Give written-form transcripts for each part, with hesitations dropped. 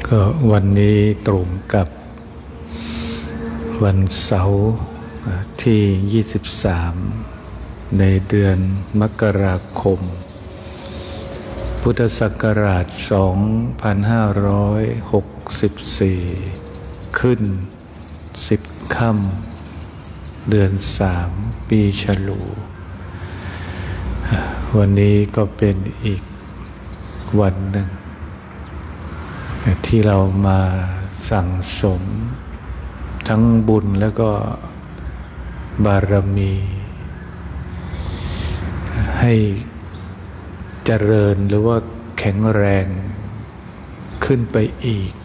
ก็วันนี้ตรงกับวันเสาร์ที่ 23 ในเดือนมกราคม พุทธศักราช 2564 ขึ้น 10 ค่ำ เดือน 3 ปีฉลู วันนี้ก็เป็นอีกวันหนึ่งที่เรามาสั่งสมทั้งบุญแล้วก็บารมีให้เจริญหรือว่าแข็งแรงขึ้นไปอีก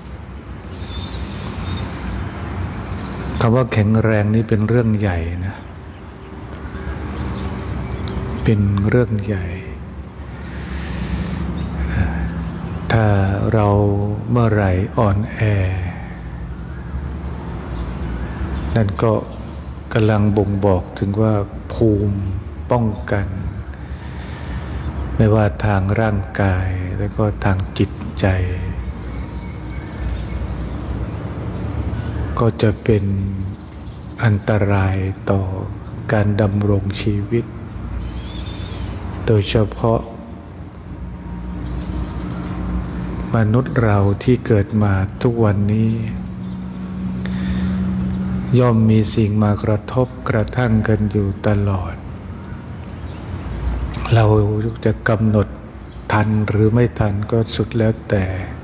คำว่าแข็งแรงนี้เป็นเรื่องใหญ่นะเป็นเรื่องใหญ่ถ้าเราเมื่อไหร่อ่อนแอนั่นก็กำลังบ่งบอกถึงว่าภูมิป้องกันไม่ว่าทางร่างกายแล้วก็ทางจิตใจก็จะเป็นอันตรายต่อการดำรงชีวิตโดยเฉพาะมนุษย์เราที่เกิดมาทุกวันนี้ย่อมมีสิ่งมากระทบกระทั่งกันอยู่ตลอดเราจะกำหนดทันหรือไม่ทันก็สุดแล้วแต่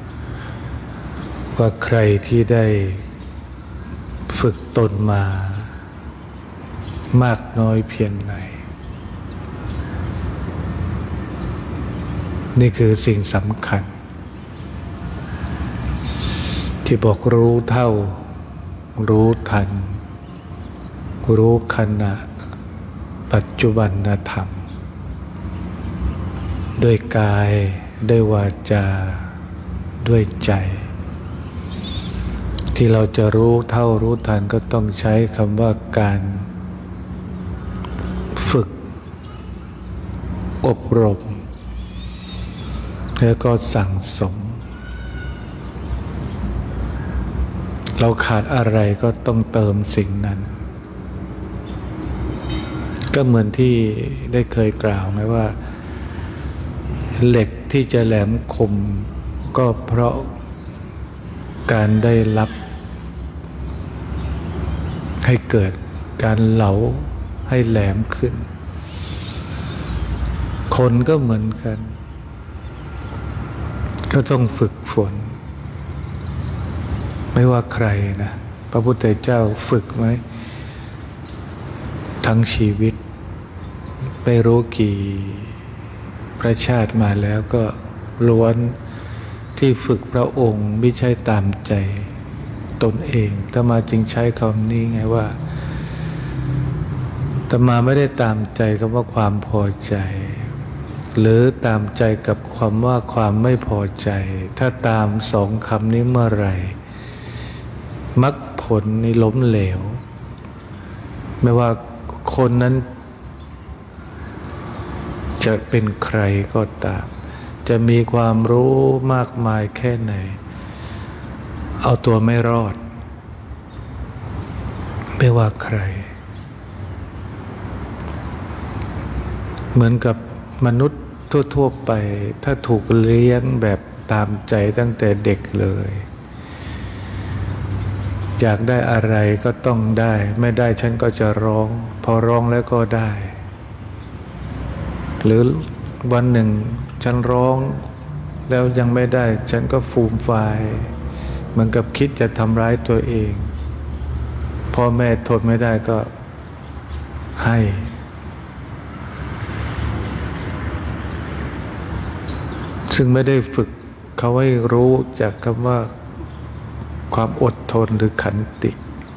ว่าใครที่ได้ฝึกตนมามากน้อยเพียงไหนนี่คือสิ่งสำคัญที่บอกรู้เท่ารู้ทันรู้ขณะปัจจุบันธรรมด้วยกายด้วยวาจาด้วยใจที่เราจะรู้เท่ารู้ทันก็ต้องใช้คำว่าการฝึกอบรมแล้วก็สั่งสมเราขาดอะไรก็ต้องเติมสิ่งนั้นก็เหมือนที่ได้เคยกล่าวไว้ว่าเหล็กที่จะแหลมคมก็เพราะการได้รับให้เกิดการเหลาให้แหลมขึ้นคนก็เหมือนกันก็ต้องฝึกฝนไม่ว่าใครนะพระพุทธเจ้าฝึกไหมทั้งชีวิตไปรู้กี่พระชาติมาแล้วก็ล้วนที่ฝึกพระองค์ไม่ใช่ตามใจตนเองอาตมาจึงใช้คำนี้ไงว่าอาตมาไม่ได้ตามใจคำว่าความพอใจหรือตามใจกับความว่าความไม่พอใจถ้าตามสองคำนี้เมื่อไหร่มรรคผลนี่ล้มเหลวไม่ว่าคนนั้นจะเป็นใครก็ตามจะมีความรู้มากมายแค่ไหนเอาตัวไม่รอดไม่ว่าใครเหมือนกับมนุษย์ทั่วๆไปถ้าถูกเลี้ยงแบบตามใจตั้งแต่เด็กเลยอยากได้อะไรก็ต้องได้ไม่ได้ฉันก็จะร้องพอร้องแล้วก็ได้หรือวันหนึ่งฉันร้องแล้วยังไม่ได้ฉันก็ฟูมฟายเหมือนกับคิดจะทำร้ายตัวเองพ่อแม่ทนไม่ได้ก็ให้ซึ่งไม่ได้ฝึกเขาให้รู้จากคำว่าความอดทนหรือขันติ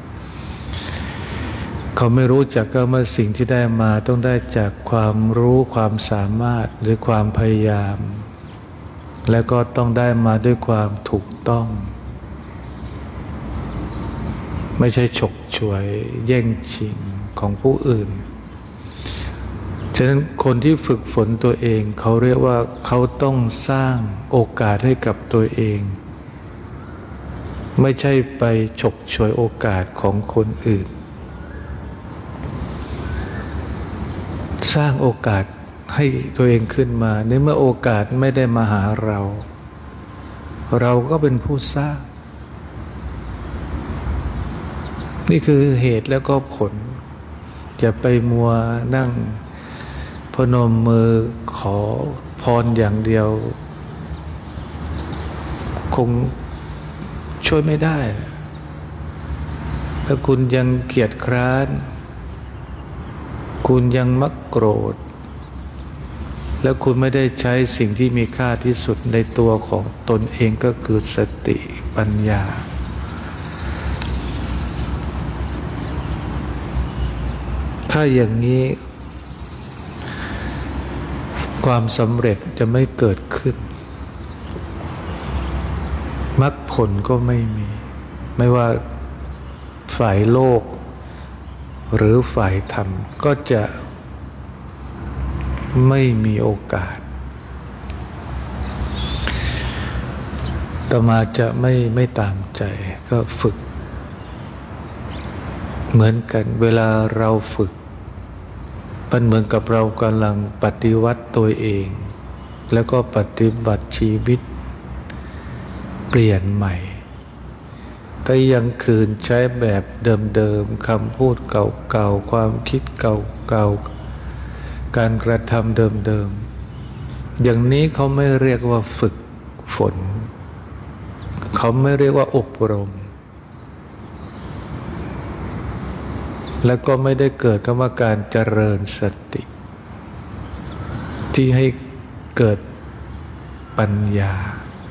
เขาไม่รู้จักก็ว่าสิ่งที่ได้มาต้องได้จากความรู้ความสามารถหรือความพยายามและก็ต้องได้มาด้วยความถูกต้องไม่ใช่ฉกฉวยแย่งชิงของผู้อื่นฉะนั้นคนที่ฝึกฝนตัวเองเขาเรียกว่าเขาต้องสร้างโอกาสให้กับตัวเองไม่ใช่ไปฉกฉวยโอกาสของคนอื่นสร้างโอกาสให้ตัวเองขึ้นมาในเมื่อโอกาสไม่ได้มาหาเราเราก็เป็นผู้สร้างนี่คือเหตุแล้วก็ผลอย่าไปมัวนั่งพนมมือขอพรอย่างเดียวคงช่วยไม่ได้ถ้าคุณยังเกียจคร้านคุณยังมักโกรธแล้วคุณไม่ได้ใช้สิ่งที่มีค่าที่สุดในตัวของตนเองก็คือสติปัญญาถ้าอย่างนี้ความสำเร็จจะไม่เกิดขึ้นมรรคผลก็ไม่มีไม่ว่าฝ่ายโลกหรือฝ่ายธรรมก็จะไม่มีโอกาสต่อมาจะไม่ตามใจก็ฝึกเหมือนกันเวลาเราฝึกมันเหมือนกับเรากำลังปฏิวัติตัวเองแล้วก็ปฏิบัติชีวิตเปลี่ยนใหม่ถ้ายังคืนใช้แบบเดิมๆคำพูดเก่าๆความคิดเก่าๆการกระทำเดิมๆอย่างนี้เขาไม่เรียกว่าฝึกฝนเขาไม่เรียกว่าอบรมและก็ไม่ได้เกิดคำว่าการเจริญสติที่ให้เกิดปัญญา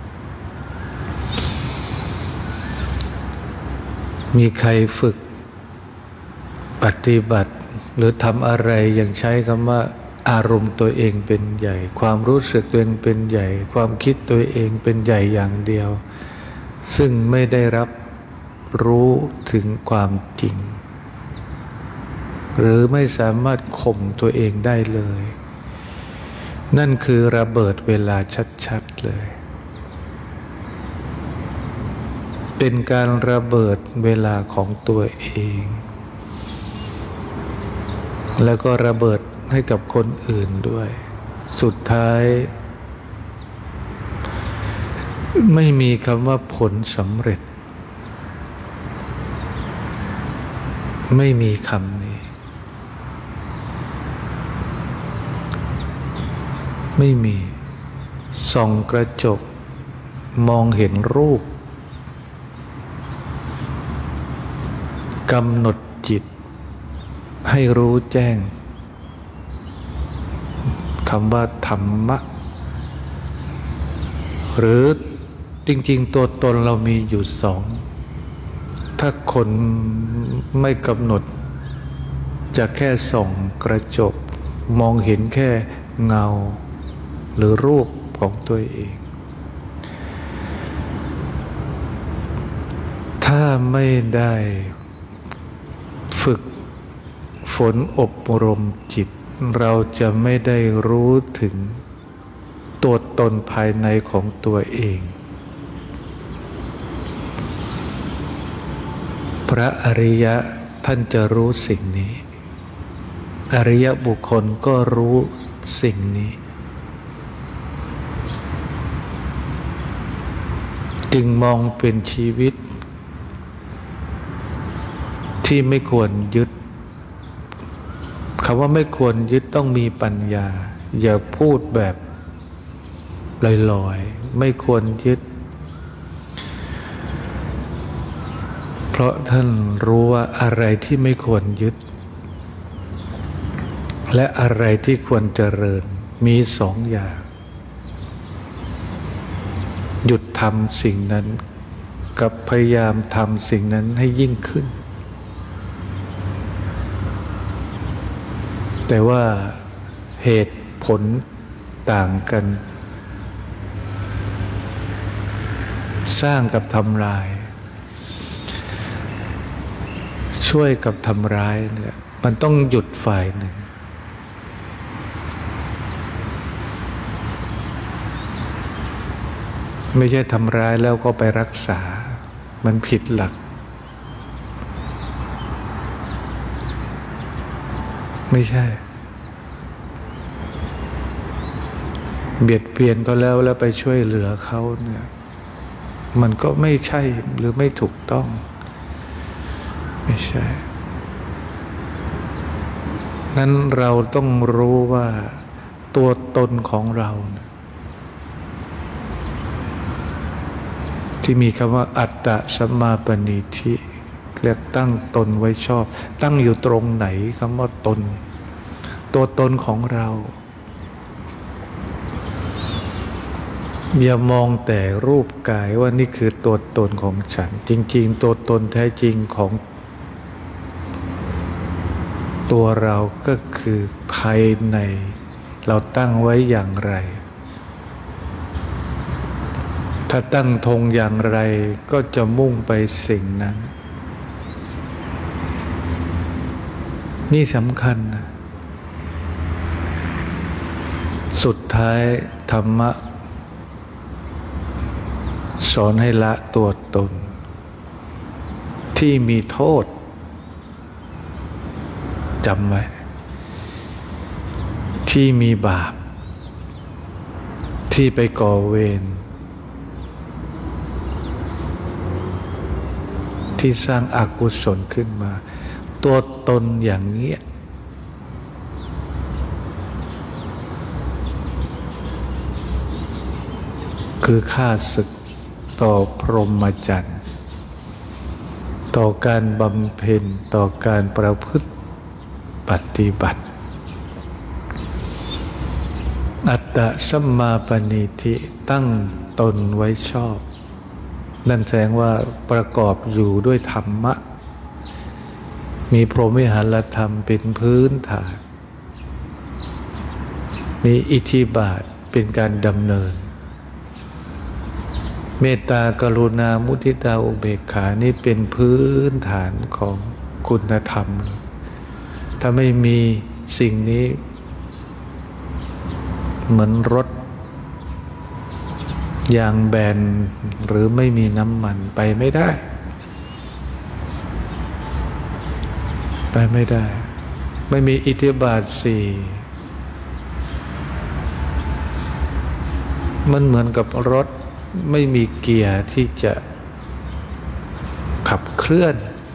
มีใครฝึกปฏิบัติหรือทำอะไรอย่างใช้คำว่าอารมณ์ตัวเองเป็นใหญ่ความรู้สึกตัวเองเป็นใหญ่ความคิดตัวเองเป็นใหญ่อย่างเดียวซึ่งไม่ได้รับรู้ถึงความจริงหรือไม่สามารถข่มตัวเองได้เลยนั่นคือระเบิดเวลาชัดๆเลยเป็นการระเบิดเวลาของตัวเองแล้วก็ระเบิดให้กับคนอื่นด้วยสุดท้ายไม่มีคำว่าผลสำเร็จไม่มีคำนี้ไม่มีส่องกระจกมองเห็นรูปกำหนดจิตให้รู้แจ้งคำว่าธรรมะหรือจริงๆตัวตนเรามีอยู่สองถ้าคนไม่กำหนดจะแค่ส่องกระจกมองเห็นแค่เงาหรือรูปของตัวเองถ้าไม่ได้ฝึกฝนอบรมจิตเราจะไม่ได้รู้ถึงตัวตนภายในของตัวเองพระอริยะท่านจะรู้สิ่งนี้อริยบุคคลก็รู้สิ่งนี้จึงมองเป็นชีวิตที่ไม่ควรยึดคำว่าไม่ควรยึดต้องมีปัญญาอย่าพูดแบบลอยๆไม่ควรยึดเพราะท่านรู้ว่าอะไรที่ไม่ควรยึดและอะไรที่ควรเจริญมีสองอย่างหยุดทำสิ่งนั้นกับพยายามทำสิ่งนั้นให้ยิ่งขึ้นแต่ว่าเหตุผลต่างกันสร้างกับทำลายช่วยกับทำร้ายเนี่ยมันต้องหยุดฝ่ายหนึ่งไม่ใช่ทำร้ายแล้วก็ไปรักษามันผิดหลักไม่ใช่เบียดเบียนก็แล้วไปช่วยเหลือเขาเนี่ยมันก็ไม่ใช่หรือไม่ถูกต้องไม่ใช่งั้นเราต้องรู้ว่าตัวตนของเราที่มีคำว่าอัตตสัมมาปณิธิเรียกตั้งตนไว้ชอบตั้งอยู่ตรงไหนคำว่าตนตัวตนของเราอย่ามองแต่รูปกายว่านี่คือตัวตนของฉันจริงๆตัวตนแท้จริงของตัวเราก็คือภายในเราตั้งไว้อย่างไรถ้าตั้งธงอย่างไรก็จะมุ่งไปสิ่งนั้นนี่สำคัญนะสุดท้ายธรรมะสอนให้ละตัวตนที่มีโทษจำไว้ที่มีบาปที่ไปก่อเวรที่สร้างอกุศลขึ้นมาตัวตนอย่างนี้คือข้าศึกต่อพรหมจรรย์ต่อการบำเพ็ญต่อการประพฤติปฏิบัติอัตตสัมมาปณิธิตั้งตนไว้ชอบนั่นแสดงว่าประกอบอยู่ด้วยธรรมะมีพรหมวิหารธรรมเป็นพื้นฐานมีอิทธิบาทเป็นการดำเนินเมตตากรุณามุทิตาอุเบกขานี่เป็นพื้นฐานของคุณธรรมถ้าไม่มีสิ่งนี้เหมือนรถยางแบนหรือไม่มีน้ำมันไปไม่ได้ไปไม่ได้ไม่มีอิทธิบาทสี่มันเหมือนกับรถไม่มีเกียร์ที่จะขับเคลื่อน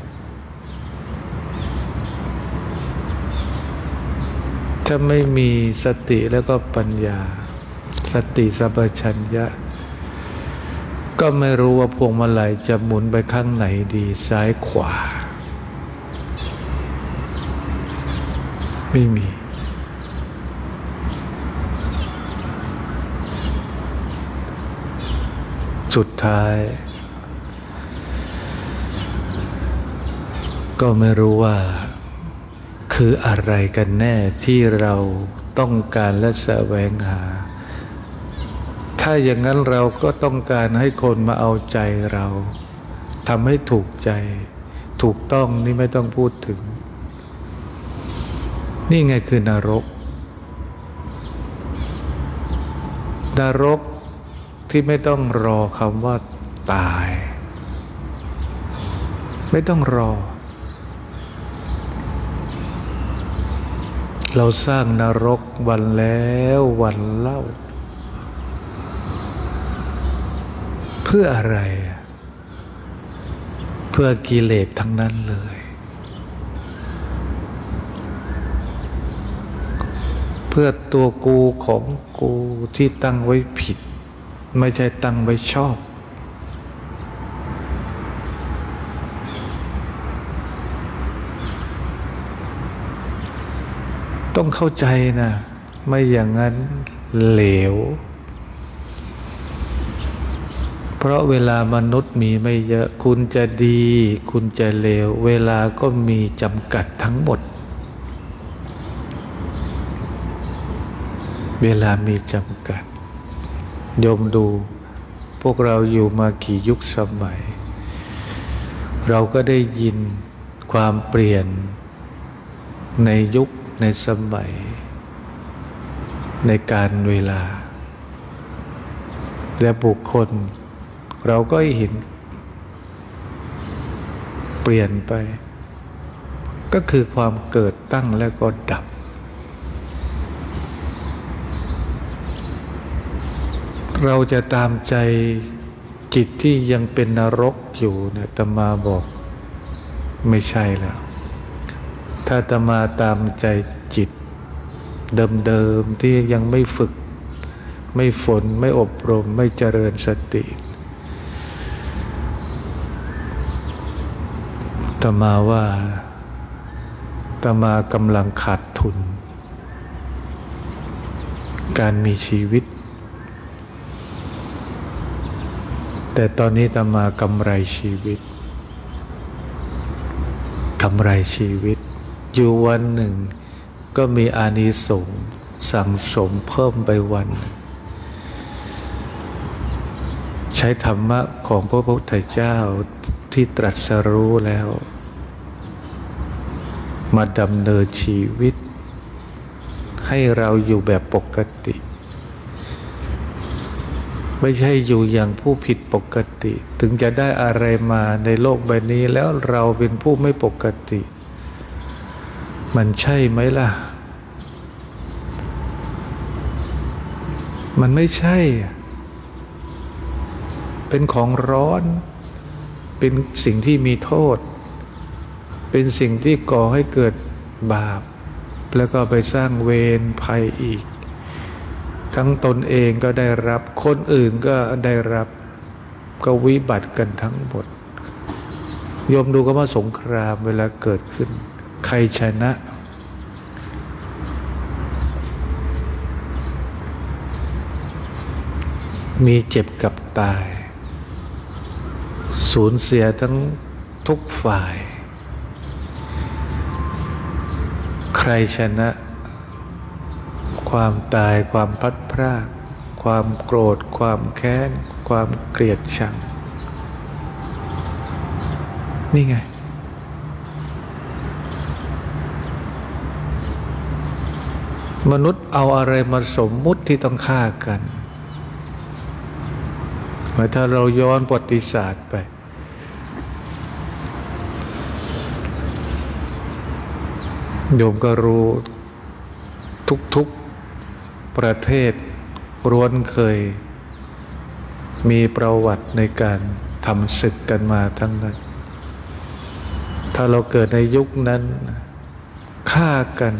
ถ้าไม่มีสติแล้วก็ปัญญาสติสัมปชัญญะก็ไม่รู้ว่าพวงมาลัยจะหมุนไปข้างไหนดีซ้ายขวาไม่มีสุดท้ายก็ไม่รู้ว่าคืออะไรกันแน่ที่เราต้องการและแสวงหาถ้าอย่างนั้นเราก็ต้องการให้คนมาเอาใจเราทำให้ถูกใจถูกต้องนี่ไม่ต้องพูดถึงนี่ไงคือนรกที่ไม่ต้องรอคำว่าตายไม่ต้องรอเราสร้างนรกวันแล้ววันเล่าเพื่ออะไรเพื่อกิเลสทั้งนั้นเลยเพื่อตัวกูของกูที่ตั้งไว้ผิดไม่ใช่ตั้งไว้ชอบต้องเข้าใจนะไม่อย่างนั้นเหลวเพราะเวลามนุษย์มีไม่เยอะคุณจะดีคุณจะเลวเวลาก็มีจำกัดทั้งหมดเวลามีจำกัดโยมดูพวกเราอยู่มากี่ยุคสมัยเราก็ได้ยินความเปลี่ยนในยุคในสมัยในการเวลาและบุคคลเราก็เห็นเปลี่ยนไปก็คือความเกิดตั้งแล้วก็ดับเราจะตามใจจิตที่ยังเป็นนรกอยู่เนี่ยอาตมาบอกไม่ใช่แล้วถ้าอาตมาตามใจจิตเดิมๆที่ยังไม่ฝึกไม่ฝนไม่อบรมไม่เจริญสติอาตมาว่าอาตมากำลังขาดทุนการมีชีวิตแต่ตอนนี้อาตมากำไรชีวิตอยู่วันหนึ่งก็มีอานิสงส์สั่งสมเพิ่มไปวันใช้ธรรมะของพระพุทธเจ้าที่ตรัสรู้แล้วมาดำเนินชีวิตให้เราอยู่แบบปกติไม่ใช่อยู่อย่างผู้ผิดปกติถึงจะได้อะไรมาในโลกใบนี้แล้วเราเป็นผู้ไม่ปกติมันใช่ไหมล่ะมันไม่ใช่เป็นของร้อนเป็นสิ่งที่มีโทษเป็นสิ่งที่ก่อให้เกิดบาปแล้วก็ไปสร้างเวรภัยอีกทั้งตนเองก็ได้รับคนอื่นก็ได้รับก็วิบัติกันทั้งหมดโยมดูก็ว่าสงครามเวลาเกิดขึ้นใครชนะมีเจ็บกับตายสูญเสียทั้งทุกฝ่ายใครชนะความตายความพลัดพรากความโกรธความแค้นความเกลียดชังนี่ไงมนุษย์เอาอะไรมาสมมุติที่ต้องฆ่ากันถ้าเราย้อนประวัติศาสตร์ไปโยมก็รู้ทุกประเทศล้วนเคยมีประวัติในการทำศึกกันมาทั้งนั้นถ้าเราเกิดในยุคนั้นฆ่ากัน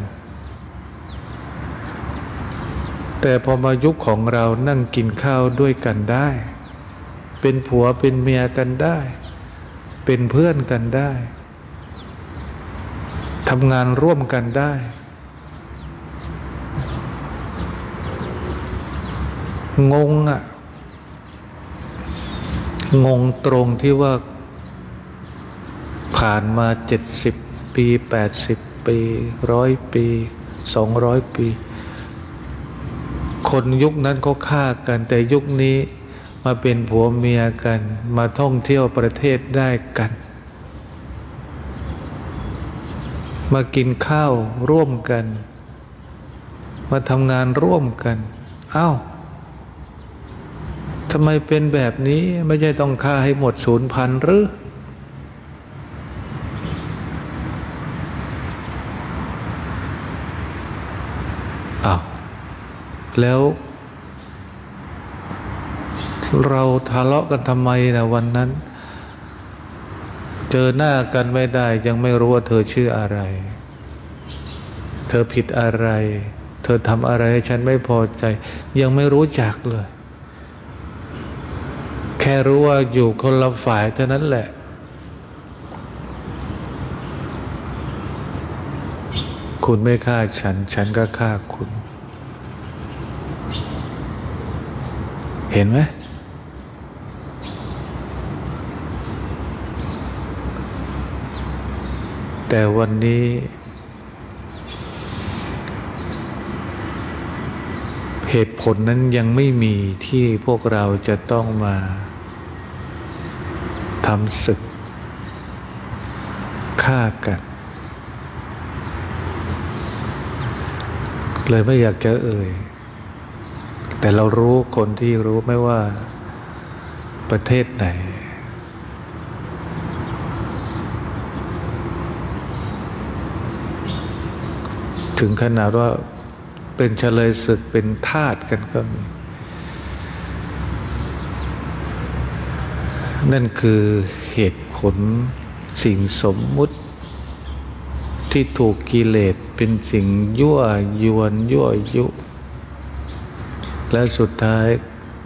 แต่พอมายุคของเรานั่งกินข้าวด้วยกันได้เป็นผัวเป็นเมียกันได้เป็นเพื่อนกันได้ทำงานร่วมกันได้งงตรงที่ว่าผ่านมา70 ปี80 ปี100 ปี200 ปีคนยุคนั้นเขาฆ่ากันแต่ยุคนี้มาเป็นผัวเมียกันมาท่องเที่ยวประเทศได้กันมากินข้าวร่วมกันมาทำงานร่วมกันอ้าวทำไมเป็นแบบนี้ไม่ใช่ต้องฆ่าให้หมดสูญพันธุ์หรืออ้าวแล้วเราทะเลาะกันทำไมนะวันนั้นเจอหน้ากันไม่ได้ยังไม่รู้ว่าเธอชื่ออะไรเธอผิดอะไรเธอทำอะไรให้ฉันไม่พอใจยังไม่รู้จักเลยแค่รู้ว่าอยู่คนละฝ่ายเท่านั้นแหละคุณไม่ฆ่าฉันฉันก็ฆ่าคุณเห็นไหมแต่วันนี้เหตุผลนั้นยังไม่มีที่พวกเราจะต้องมาทำศึกฆ่ากันเลยไม่อยากจะเอ่ยแต่เรารู้คนที่รู้ไม่ว่าประเทศไหนถึงขนาดว่าเป็นเฉลยศึกเป็นทาสกันก็มีนั่นคือเหตุผลสิ่งสมมุติที่ถูกกิเลสเป็นสิ่งยั่วยวนยั่วยุและสุดท้าย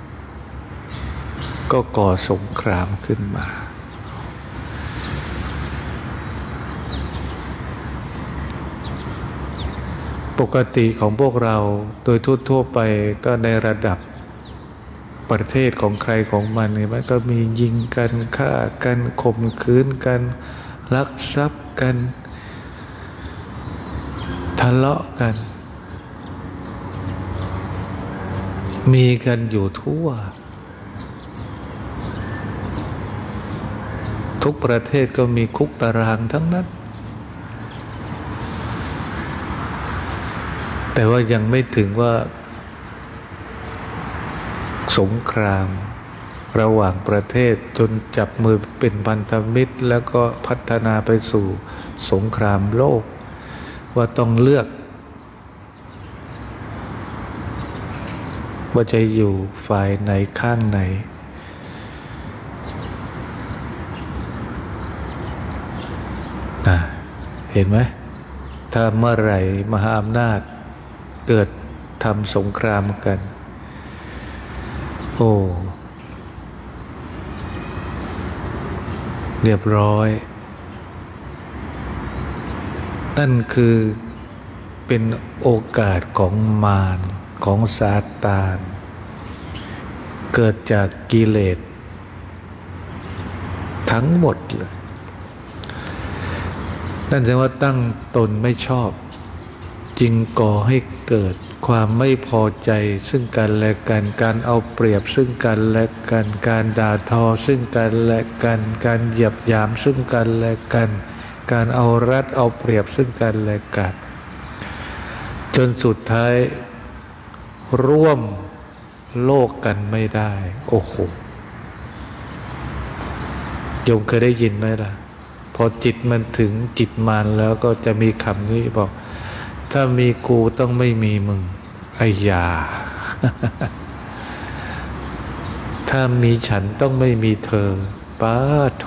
ก็ก่อสงครามขึ้นมาปกติของพวกเราโดยทั่วๆไปก็ในระดับประเทศของใครของมันเนี่ยมันก็มียิงกันฆ่ากันข่มขืนกันลักทรัพย์กันทะเลาะกันมีกันอยู่ทั่วทุกประเทศก็มีคุกตารางทั้งนั้นแต่ว่ายังไม่ถึงว่าสงครามระหว่างประเทศจนจับมือเป็นพันธมิตรแล้วก็พัฒนาไปสู่สงครามโลกว่าต้องเลือกว่าจะอยู่ฝ่ายไหนข้างไหนเห็นไหมถ้าเมื่อไหร่มหาอำนาจเกิดทำสงครามกันโอ้เรียบร้อยนั่นคือเป็นโอกาสของมารของซาตานเกิดจากกิเลสทั้งหมดเลยนั่นแสดงว่าตั้งตนไม่ชอบจึงก่อให้เกิดความไม่พอใจซึ่งกันและกันการเอาเปรียบซึ่งกันและกันการด่าทอซึ่งกันและกันการเหยียบหยามซึ่งกันและกันการเอารัดเอาเปรียบซึ่งกันและกันจนสุดท้ายร่วมโลกกันไม่ได้โอ้โหโยมเคยได้ยินไหมล่ะพอจิตมันถึงจิตมารแล้วก็จะมีคำนี้บอกถ้ามีกูต้องไม่มีมึงไอ้ยา ถ้ามีฉันต้องไม่มีเธอป้าโถ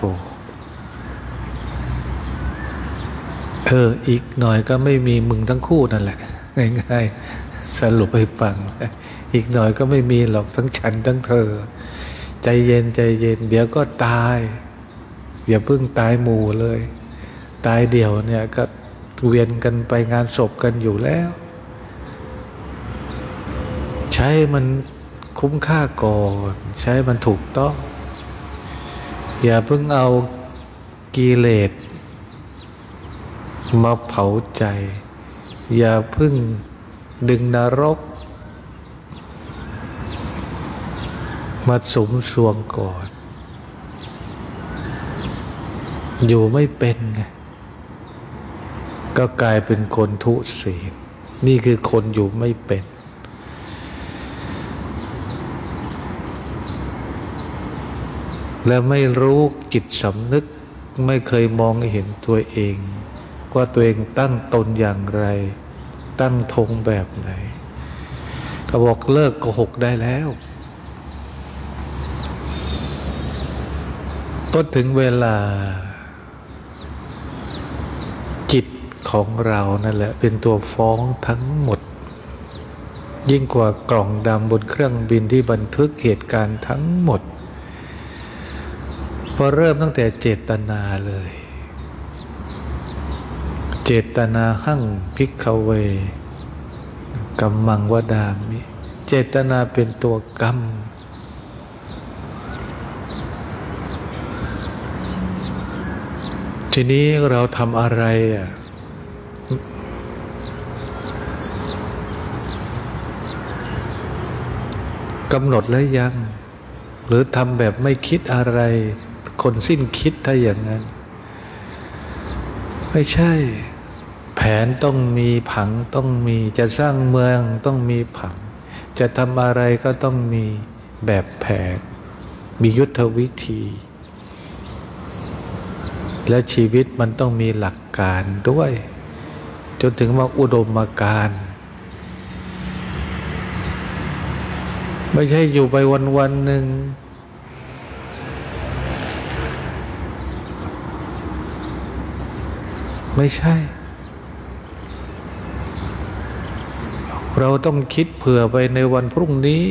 อีกหน่อยก็ไม่มีมึงทั้งคู่นั่นแหละง่ายๆสรุปให้ฟังอีกหน่อยก็ไม่มีหรอกทั้งฉันทั้งเธอใจเย็นใจเย็นเดี๋ยวก็ตายอย่าเพิ่งตายหมู่เลยตายเดี่ยวเนี่ยก็เวียนกันไปงานศพกันอยู่แล้วใช้มันคุ้มค่าก่อนใช้มันถูกต้องอย่าเพิ่งเอากิเลสมาเผาใจอย่าเพิ่งดึงนรกมาสุมสวงก่อนอยู่ไม่เป็นไงก็กลายเป็นคนทุศีลนี่คือคนอยู่ไม่เป็นและไม่รู้จิตสำนึกไม่เคยมองเห็นตัวเองว่าตัวเองตั้งตนอย่างไรตั้งธงแบบไหนก็บอกเลิกโกหกได้แล้วพอถึงเวลาจิตของเรานั่นแหละเป็นตัวฟ้องทั้งหมดยิ่งกว่ากล่องดำบนเครื่องบินที่บันทึกเหตุการณ์ทั้งหมดพอเริ่มตั้งแต่เจตนาเลยเจตนาหั่งภิกขเวกัมมังวดามิเจตนาเป็นตัวกรรมทีนี้เราทำอะไรกำหนดแล้วยังหรือทำแบบไม่คิดอะไรคนสิ้นคิดถ้าอย่างนั้นไม่ใช่แผนต้องมีผังต้องมีจะสร้างเมืองต้องมีผังจะทำอะไรก็ต้องมีแบบแผนมียุทธวิธีและชีวิตมันต้องมีหลักการด้วยจนถึงว่าอุดมการณ์ไม่ใช่อยู่ไปวันหนึ่งไม่ใช่เราต้องคิดเผื่อไปในวันพรุ่งนี้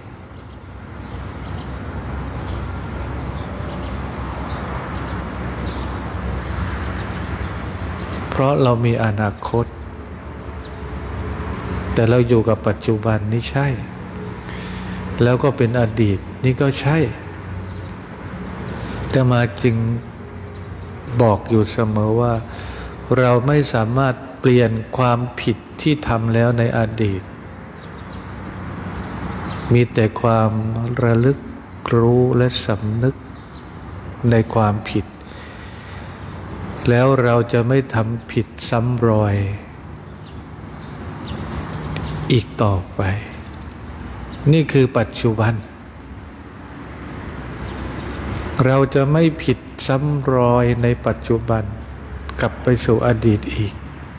เพราะเรามีอนาคตแต่เราอยู่กับปัจจุบันนี่ใช่แล้วก็เป็นอดีตนี่ก็ใช่แต่มาจึงบอกอยู่เสมอว่าเราไม่สามารถเปลี่ยนความผิดที่ทำแล้วในอดีตมีแต่ความระลึกรู้และสำนึกในความผิดแล้วเราจะไม่ทำผิดซ้ำรอยอีกต่อไปนี่คือปัจจุบันเราจะไม่ผิดซ้ำรอยในปัจจุบันกลับไปสู่อดีตอีก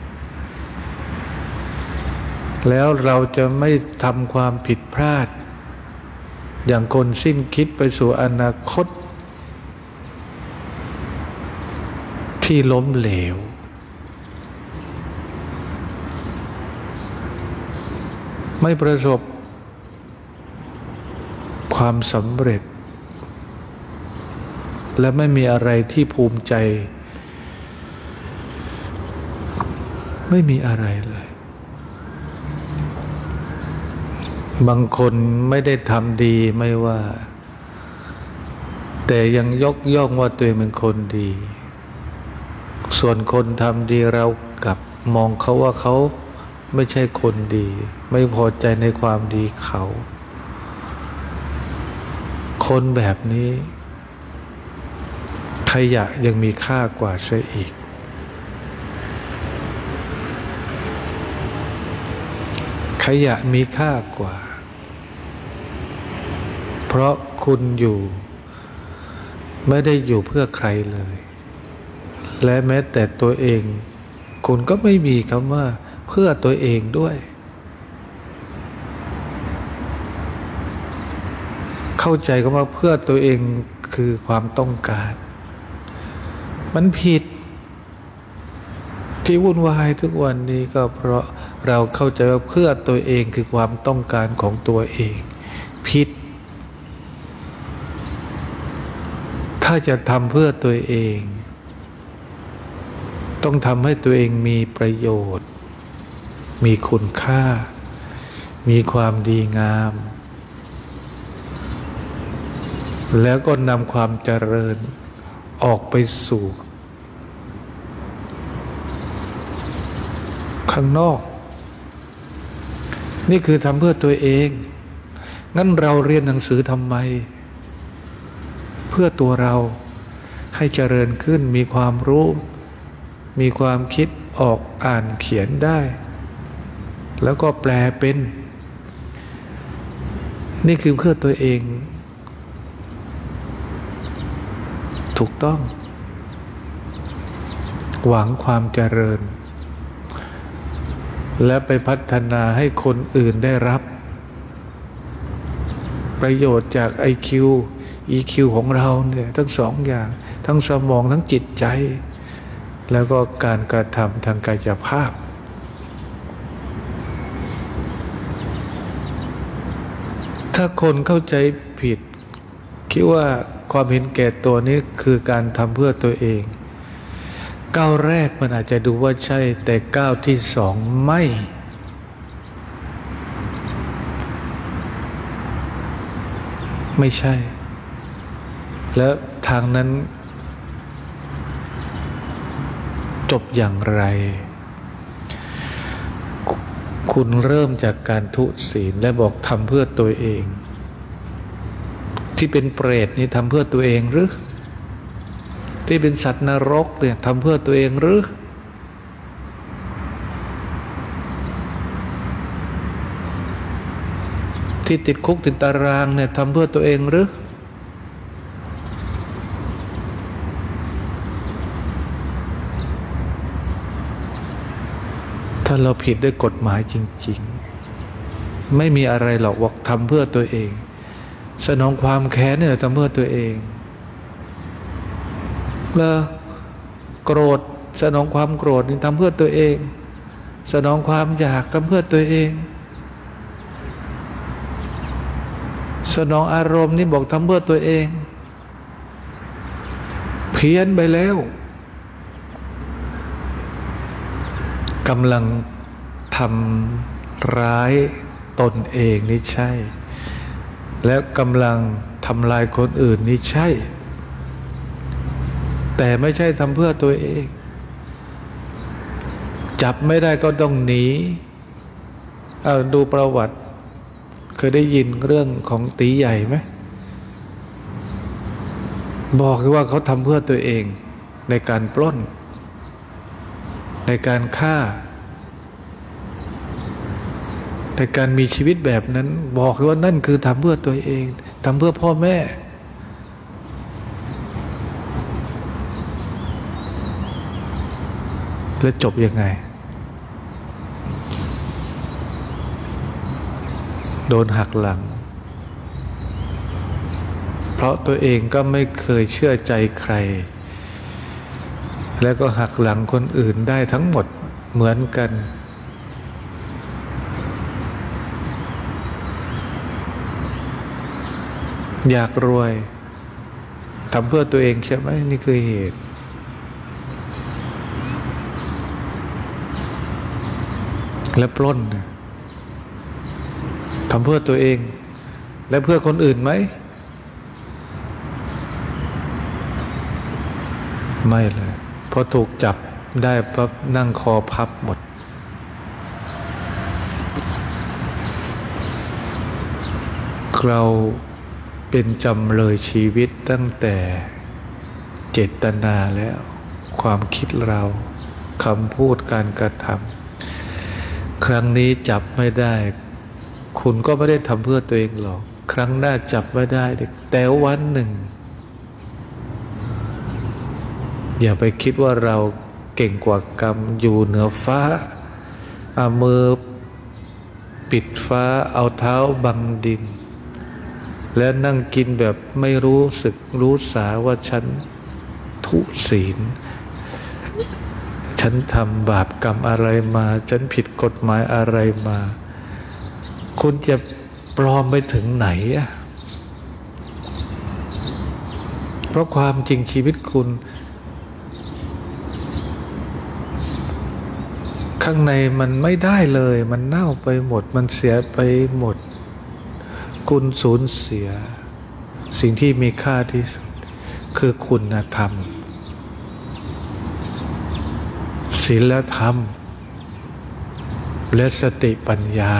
แล้วเราจะไม่ทำความผิดพลาดอย่างคนสิ้นคิดไปสู่อนาคตที่ล้มเหลวไม่ประสบความสำเร็จและไม่มีอะไรที่ภูมิใจไม่มีอะไรเลยบางคนไม่ได้ทำดีไม่ว่าแต่ยังยกย่องว่าตัวเองเป็นคนดีส่วนคนทำดีเรากลับมองเขาว่าเขาไม่ใช่คนดีไม่พอใจในความดีเขาคนแบบนี้ขยะยังมีค่ากว่าเสียอีกขยะมีค่ากว่าเพราะคุณอยู่ไม่ได้อยู่เพื่อใครเลยและแม้แต่ตัวเองคุณก็ไม่มีคำว่าเพื่อตัวเองด้วยเข้าใจคำว่าเพื่อตัวเองคือความต้องการมันผิดที่วุ่นวายทุกวันนี้ก็เพราะเราเข้าใจว่าเพื่อตัวเองคือความต้องการของตัวเองผิดถ้าจะทำเพื่อตัวเองต้องทำให้ตัวเองมีประโยชน์มีคุณค่ามีความดีงามแล้วก็นำความเจริญออกไปสู่ข้างนอกนี่คือทำเพื่อตัวเองงั้นเราเรียนหนังสือทำไมเพื่อตัวเราให้เจริญขึ้นมีความรู้มีความคิดออกอ่านเขียนได้แล้วก็แปลเป็นนี่คือเพื่อตัวเองถูกต้องหวังความเจริญและไปพัฒนาให้คนอื่นได้รับประโยชน์จาก IQ EQ ของเราเนี่ยทั้งสองอย่างทั้งสมองทั้งจิตใจแล้วก็การกระทำทางกายภาพถ้าคนเข้าใจผิดคิดว่าความเห็นแก่ตัวนี้คือการทำเพื่อตัวเองก้าวแรกมันอาจจะดูว่าใช่แต่ก้าวที่สองไม่ใช่แล้วทางนั้นจบอย่างไรคุณเริ่มจากการทุศีลและบอกทำเพื่อตัวเองที่เป็นเปรตนี่ทำเพื่อตัวเองหรือที่เป็นสัตว์นรกเนี่ยทำเพื่อตัวเองหรือที่ติดคุกติดตารางเนี่ยทำเพื่อตัวเองหรือถ้าเราผิดด้วยกฎหมายจริงๆไม่มีอะไรหรอกว่าทำเพื่อตัวเองสนองความแค้นเนี่ยทำเพื่อตัวเองแล้วโกรธสนองความโกรธนี่ทำเพื่อตัวเองสนองความอยากทำเพื่อตัวเองสนองอารมณ์นี่บอกทำเพื่อตัวเองเพี้ยนไปแล้วกำลังทำร้ายตนเองนี่ใช่และกำลังทำลายคนอื่นนี่ใช่แต่ไม่ใช่ทำเพื่อตัวเองจับไม่ได้ก็ต้องหนีเอาดูประวัติเคยได้ยินเรื่องของตีใหญ่ไหมบอกว่าเขาทำเพื่อตัวเองในการปล้นในการฆ่าในการมีชีวิตแบบนั้นบอกว่านั่นคือทำเพื่อตัวเองทำเพื่อพ่อแม่แล้วจบยังไงโดนหักหลังเพราะตัวเองก็ไม่เคยเชื่อใจใครแล้วก็หักหลังคนอื่นได้ทั้งหมดเหมือนกันอยากรวยทำเพื่อตัวเองใช่ไหมนี่คือเหตุและปล้นทำเพื่อตัวเองและเพื่อคนอื่นไหมไม่เลยพอถูกจับได้ปั๊บนั่งคอพับหมดเราเป็นจำเลยชีวิตตั้งแต่เจตนาแล้วความคิดเราคำพูดการกระทำครั้งนี้จับไม่ได้คุณก็ไม่ได้ทำเพื่อตัวเองหรอกครั้งหน้าจับไม่ได้แต่วันหนึ่งอย่าไปคิดว่าเราเก่งกว่ากรรมอยู่เหนือฟ้าเอามือปิดฟ้าเอาเท้าบังดินและนั่งกินแบบไม่รู้สึกรู้สาว่าฉันทุศีลฉันทำบาปกรรมอะไรมาฉันผิดกฎหมายอะไรมาคุณจะปลอมไปถึงไหนอะเพราะความจริงชีวิตคุณข้างในมันไม่ได้เลยมันเน่าไปหมดมันเสียไปหมดคุณสูญเสียสิ่งที่มีค่าที่สุดคือคุณธรรมศีลธรรมและสติปัญญา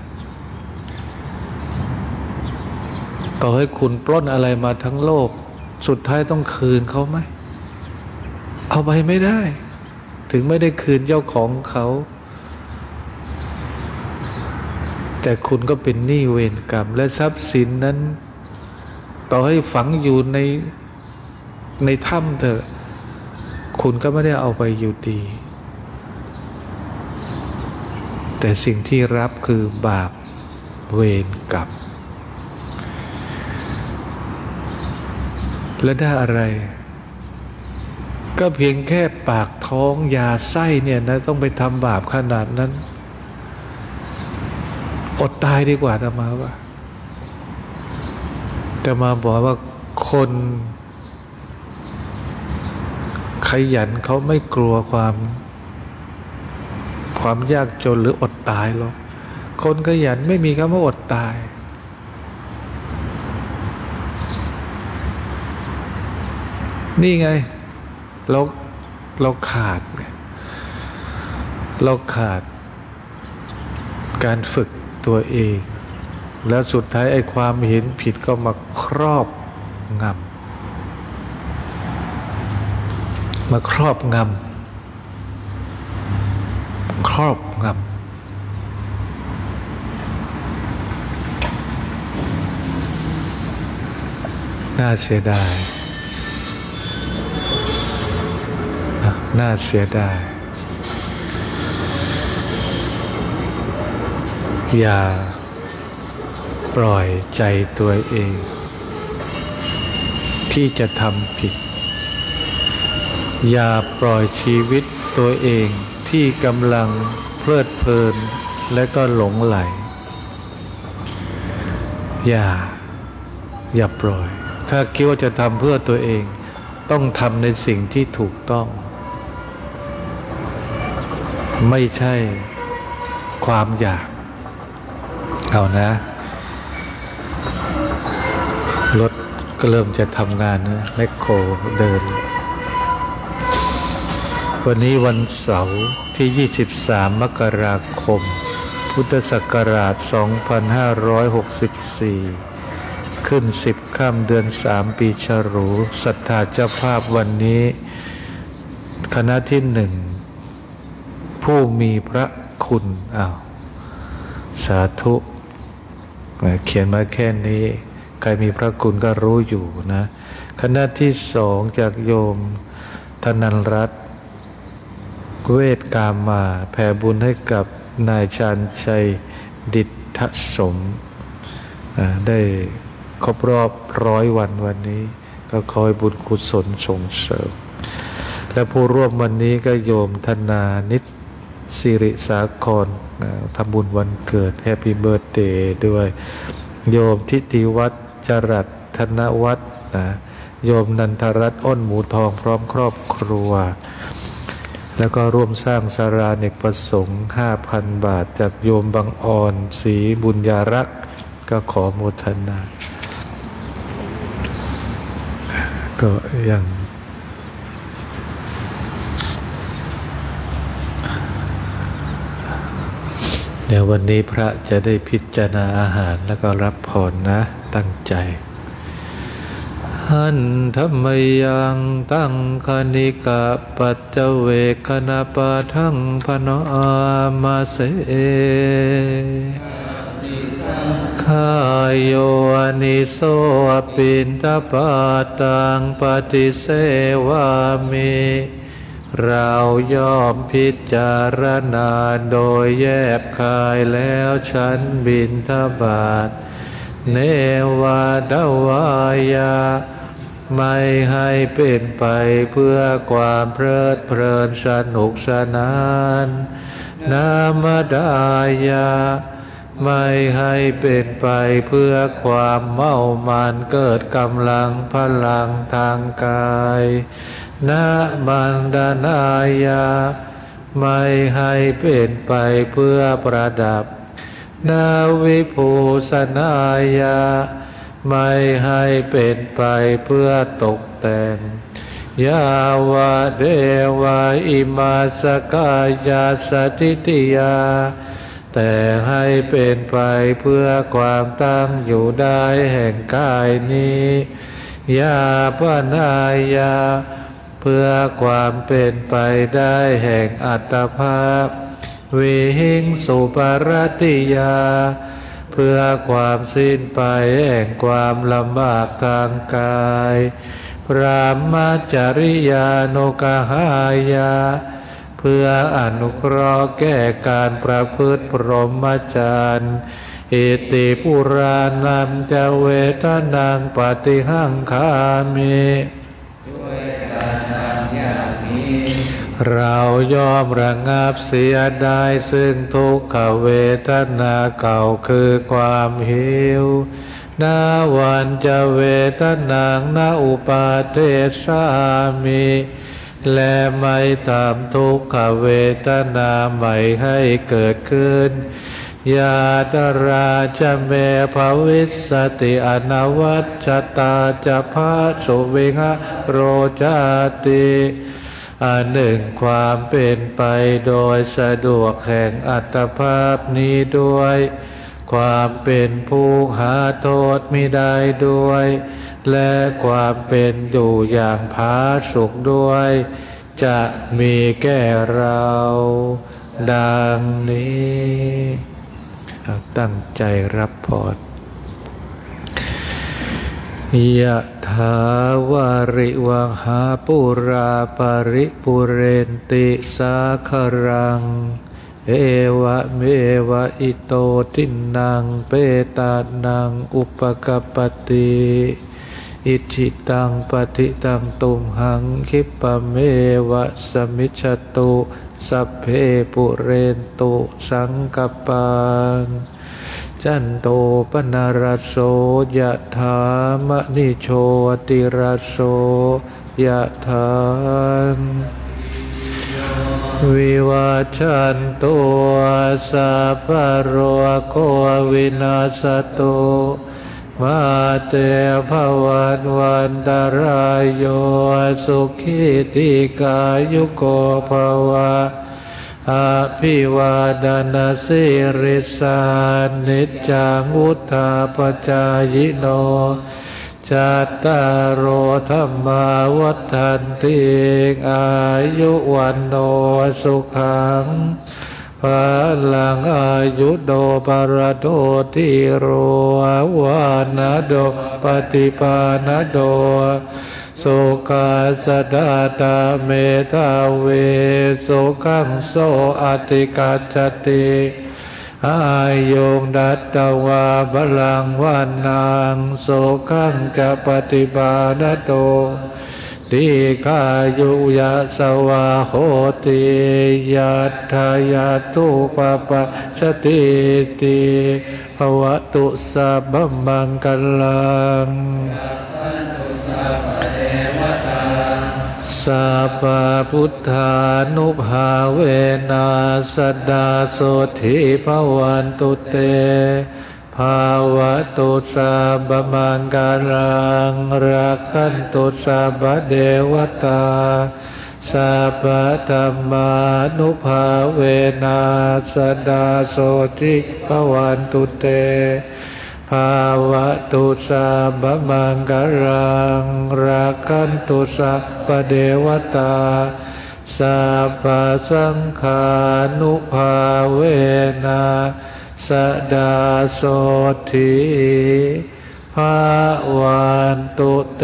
ต่อให้คุณปล้นอะไรมาทั้งโลกสุดท้ายต้องคืนเขาไหมเอาไปไม่ได้ถึงไม่ได้คืนเจ้าของเขาแต่คุณก็เป็นหนี้เวรกรรมและทรัพย์สินนั้นต่อให้ฝังอยู่ในถ้ำเถอะคุณก็ไม่ได้เอาไปอยู่ดีแต่สิ่งที่รับคือบาปเวรกรรมและได้อะไรก็เพียงแค่ปากท้องยาไส้เนี่ยนะต้องไปทำบาปขนาดนั้นอดตายดีกว่าอาตมาว่าแต่มาบอกว่าคนขยันเขาไม่กลัวความยากจนหรืออดตายหรอกคนขยันไม่มีคำว่าอดตายนี่ไงเราขาดการฝึกตัวเองแล้วสุดท้ายไอ้ความเห็นผิดก็มาครอบงำน่าเสียดายอย่าปล่อยใจตัวเองที่จะทำผิดอย่าปล่อยชีวิตตัวเองที่กำลังเพลิดเพลินและก็หลงไหลอย่าปล่อยถ้าคิดว่าจะทำเพื่อตัวเองต้องทำในสิ่งที่ถูกต้องไม่ใช่ความอยากเอานะรถก็เริ่มจะทำงานนะแมคโครเดินวันนี้วันเสาร์ที่23มกราคมพุทธศักราช2564ขึ้น10ค่ำเดือน3ปีฉลูศรัทธาเจ้าภาพวันนี้คณะที่1ผู้มีพระคุณสาธุเขียนมาแค่นี้ใครมีพระคุณก็รู้อยู่นะคณะที่2จากโยมธนันรัตน์เวทกามาแผ่บุญให้กับนายชาญชัยดิษฐสมได้ครบรอบ100 วันวันนี้ก็ขอให้บุญกุศลส่งเสริมและผู้ร่วมวันนี้ก็โยมธนานิตสิริสาครทำบุญวันเกิดแฮปปี้เบิร์ธเดย์ด้วยโยมทิติวัฒน์จรัสธนวัฒน์โยมนันทรัตน์อ้นหมูทองพร้อมครอบครัวแล้วก็ร่วมสร้างศาลาเนกประสงค์ 5,000 บาทจากโยมบางอ่อนศรีบุญญารักษ์ก็ขอโมทนาก็ยังเดี๋ยววันนี้พระจะได้พิจารณาอาหารแล้วก็รับพรนะตั้งใจหันธรรมยังตั้งคณิกะปัจเจเวคณปะทังพโนอามาเสข้าโยนิโสปินตปาตังปฏิเสวามิเราย่อมพิจารณาโดยแยบคายแล้วฉันบิณฑบาตเนวาดวายาไม่ให้เป็นไปเพื่อความเพลิดเพลินสนุกสนานนามดายาไม่ให้เป็นไปเพื่อความเมามันเกิดกำลังพลังทางกายนะมันดานายาไม่ให้เป็นไปเพื่อประดับนาวิภูสนายาไม่ให้เป็นไปเพื่อตกแต่งยาวะเดวะอิมาสกายาสติติยาแต่ให้เป็นไปเพื่อความตั้งอยู่ได้แห่งกายนี้ยาปนายาเพื่อความเป็นไปได้แห่งอัตภาพวิหิงสุปรติยาเพื่อความสิ้นไปแห่งความลำบากทางกายพระมัจจริยานุกหายาเพื่ออนุเคราะห์แก้การประพฤติพรหมจรรย์อิติปุรานันจะเวทนังปฏิหังคามิเรายอมระงับเสียได้ซึ่งทุกขเวทนาเก่าคือความหิวนาวันจะเวทนังนาอุปาเทสามิและไม่ทำทุกขเวทนาใหม่ให้เกิดขึ้นยาตราจะเมภวิสสติอนวัชชตาจะพาสุวิหะโรจาติอันหนึ่งความเป็นไปโดยสะดวกแห่งอัตภาพนี้ด้วยความเป็นผู้หาโทษมิได้ด้วยและความเป็นอยู่อย่างผาสุกด้วยจะมีแก่เราดังนี้ตั้งใจรับพรยะถาวาริวหาปุราปริปุเรนติสาครังเอวะเมวะอิโตทินังเปตานังอุปกปปติอิจิตังปฏิตังตุมหังคิปะเมวะสมิจฉตุสัพเพปุเรนตุสังกปานจันโตปนารโสยะถามณิโชติราโสยะถามวิวาชันตัวสัพพะโรโควินาศตุมาเตภวันวันตรายโยสุขิติกายุโกภวะอภิวาดนาสิริสานิจจังวุธาปจายโนจัตตารโอธรรมาวัฏันติอายุวันโนสุขังพลังอายุโดปรโดติโรวานาโดปฏิปานาโดสุขาสดาตาเมตาเวสุขังโสอติกัจจติอายุงดัตตวาบลังวานังสุขังจะปฏิปานาโตดีกายุยะสวาโหติยัตถายาตุปปะชติติภวตุสัพพมังคลังสัพพพุทธานุภาเวนัสสดาโสทิภวันตุเตภาวะตุสัพพมังคลังรักขันตุสัพพเทวตาสัพพธัมมานุภาเวนัสสดาโสทิภวันตุเตภาวะตุสัพพมังคลังรักขันตุสัพพเทวตาสัพพสังฆานุภาเวนัสสดาโสทิภวันตุเต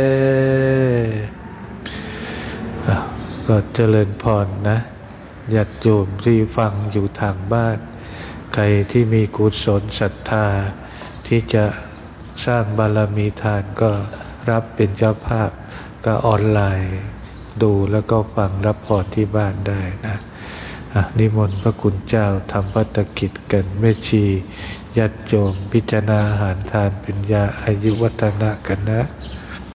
ก็เจริญพรนะญาติโยมที่ฟังอยู่ทางบ้านใครที่มีกุศลศรัทธาที่จะสร้างบารมีทานก็รับเป็นเจ้าภาพก็ออนไลน์ดูแล้วก็ฟังรับพรที่บ้านได้นะนิมนต์พระคุณเจ้าทำภัตกิจกันแม่ชีญาติโยมพิจารณาอาหารทานเป็นยาอายุวัฒนะกันนะ